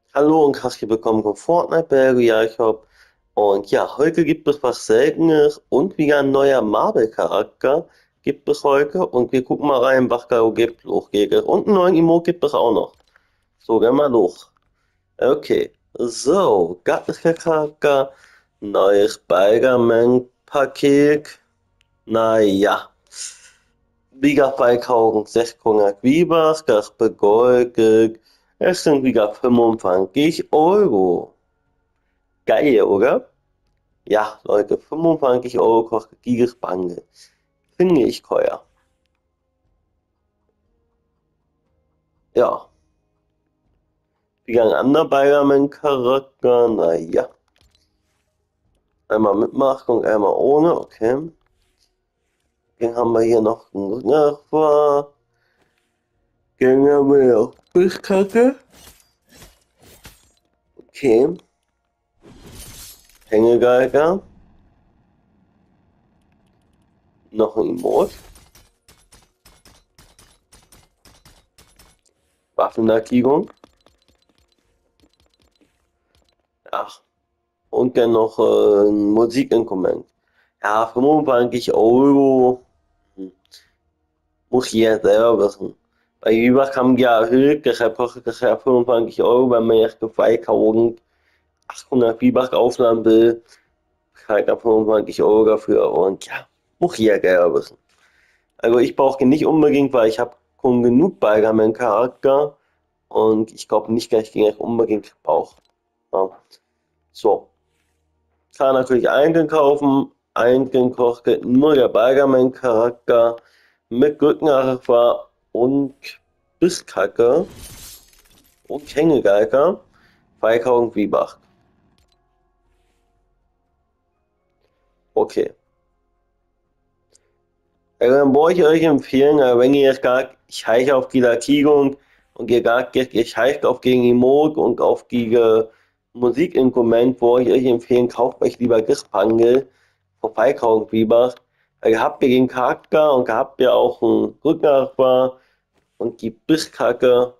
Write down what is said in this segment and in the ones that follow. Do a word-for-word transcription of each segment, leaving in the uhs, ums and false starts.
Hallo und herzlich willkommen von Fortnite Berge Jakob. Und ja, heute gibt es was Seltenes und wieder ein neuer Marvel-Charakter gibt es heute. Und wir gucken mal rein, was da gibt. Los geht's. Und einen neuen Emote gibt es auch noch. So, gehen wir los. Okay, so, göttlicher Charakter, neues Spider-Man-Paket. Naja, wieder zweitausendsechshundert V-Bucks, das bedeutet, es sind wieder fünfundzwanzig Euro. Geil, oder? Ja, Leute, fünfundzwanzig Euro kostet dieses Bundle. Finde ich teuer. Ja, wie ein anderer Spider-Man-Charakter, naja. Einmal mit Maske und einmal ohne, okay. Dann haben wir hier noch einen Nachbar. Dann haben wir noch Bisskacke. Okay. Hängegeiger. Noch ein Emote. Waffenlackierung. Ach. Und dann noch äh, ein Musikinstrument. Ja, fünfundzwanzig Euro. Hm. Muss jeder selber wissen. Bei Übers haben die ja erhöht, deshalb kostet das ja fünfundzwanzig Euro, wenn man jetzt für zweitausendachthundert V-Bucks aufladen will. Halt dann fünfundzwanzig Euro dafür und ja, muss jeder selber wissen. Also ich brauche den nicht unbedingt, weil ich habe schon genug Spider-Man-Charakter und ich glaube nicht, dass ich den jetzt unbedingt brauche. Ja. So, kann natürlich einzeln kaufen. Einzeln kostet nur der Spider-Man-Charakter mit Rückenarfer und Bisskacke und Hängegeiger zweitausend V-Bucks. Okay. Also dann wollte ich euch empfehlen, äh, wenn ihr jetzt gar scheiß auf die Lackierung und ihr gar ihr scheißt auf gegen Emote und auf die äh, Musikinstrument, wollte ich euch empfehlen, kauft euch lieber Gispangel vor zweitausend V-Bucks. Weil ihr habt ihr den Charakter und habt ihr auch einen Rücknachbar und die Bisskacke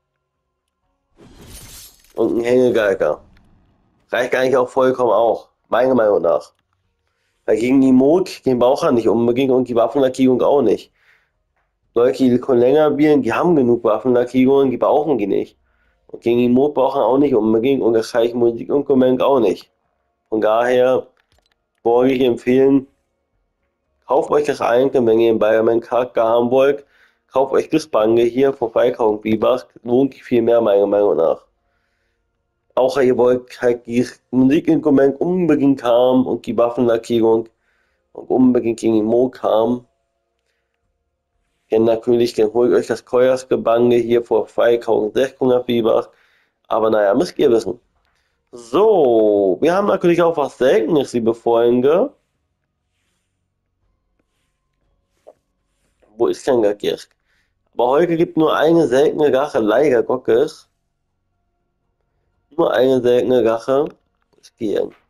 und einen Hängegeiger. Reicht eigentlich auch vollkommen auch, meiner Meinung nach. Weil gegen die Emote, den braucht er nicht unbedingt und die Waffenlackierung auch nicht. Leute, die schon länger spielen, die haben genug Waffenlackierungen, die brauchen die nicht. Und gegen die Mod brauchen auch nicht unbedingt und das gleiche Musikinstrument auch nicht. Von daher wollte ich empfehlen, kauft euch das ein, wenn ihr einen Spider-Man-Charakter haben wollt. Kauft euch das Bundle hier vor zweitausend V-Bucks, lohnt sich viel mehr meiner Meinung nach. Auch ihr wollt halt das Musikinstrument unbedingt haben und die Waffenlackierung und unbedingt gegen die Mod haben. Denn natürlich, dann holt euch das teuerste Bundle hier vor zweitausendsechshundert V-Bucks. Aber naja, müsst ihr wissen. So, wir haben natürlich auch was Seltenes, liebe Freunde. Wo ist denn der Kirsch? Aber heute gibt nur eine seltene Rache, leider Gottes. Nur eine seltene Rache. Wo ist die denn?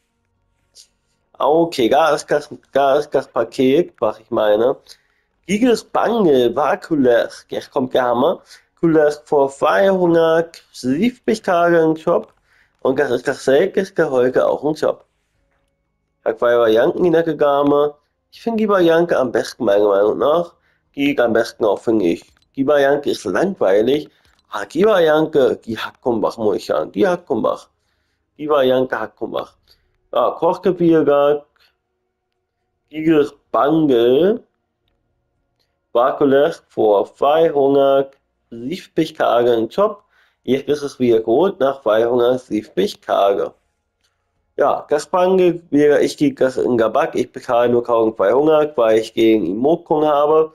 Okay, da ist das, da ist das Paket, was ich meine. Dieses Bundle war Kulesk. Jetzt kommt der Hammer. Kulesk vor zweihundertsiebzig Tage im Shop. Und das ist das seltenste heute auch im Shop. Da war Varianten in der Gegame. Ich finde die Variante am besten, meiner Meinung nach. Die am besten auch, finde ich. Die Variante ist langweilig. Aber die Variante, die hat Kumbach, muss ich sagen. Die hat Kumbach. Die Variante hat Kumbach. Ja, Kochgebirge. Dieses Bundle. Barcoles vor zweihundertsiebzig Tagen im Shop. Jetzt ist es wieder geholt nach zweihundertsiebzig Tagen. Ja, das Bundle wäre ich die das in Gabak. Ich bezahle nur zwölfhundert, weil ich gegen Imokung habe.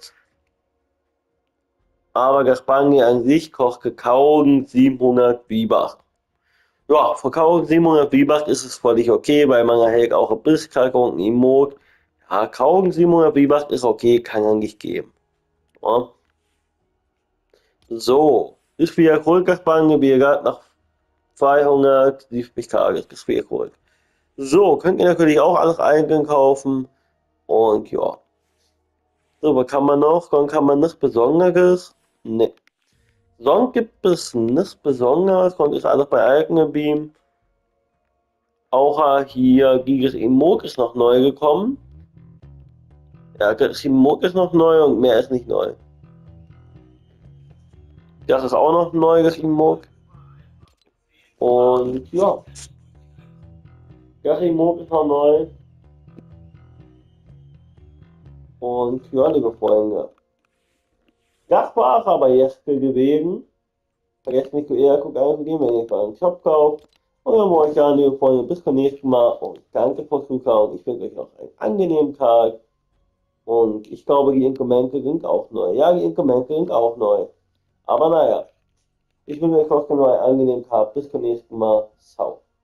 Aber das Bundle an sich kostet siebenhundert V-Bucks. Ja, für siebenhundert V-Bucks ist es völlig okay, weil man erhält auch ein bisschen und ein Emote. Ja, siebenhundert V-Bucks ist okay, kann eigentlich geben. Ja. So, ist wieder geholt, das Bundle, wie gesagt, nach zweihundertsiebzig Tagen ist das wieder geholt. So, könnt ihr natürlich auch alles einzeln kaufen. Und ja. So, was kann man noch? Dann kann man nichts Besonderes. Ne. Sonst gibt es nichts Besonderes und ist alles bei Alten geblieben. Auch hier Gigas Imog ist noch neu gekommen. Ja, Gigas Imog ist noch neu und mehr ist nicht neu. Das ist auch noch neu, das Imog. Und ja, das Imog ist noch neu. Und ja, liebe Freunde, das war es aber jetzt gewesen. Vergesst nicht, eher guckt einzugehen, wenn ihr einen Shop kauft. Und dann wollte ich sagen, liebe Freunde, bis zum nächsten Mal und danke fürs Zuschauen. Ich wünsche euch noch einen angenehmen Tag. Und ich glaube, die Inkomente sind auch neu. Ja, die Inkomente sind auch neu. Aber naja, ich wünsche euch trotzdem noch einen angenehmen Tag. Bis zum nächsten Mal. Ciao.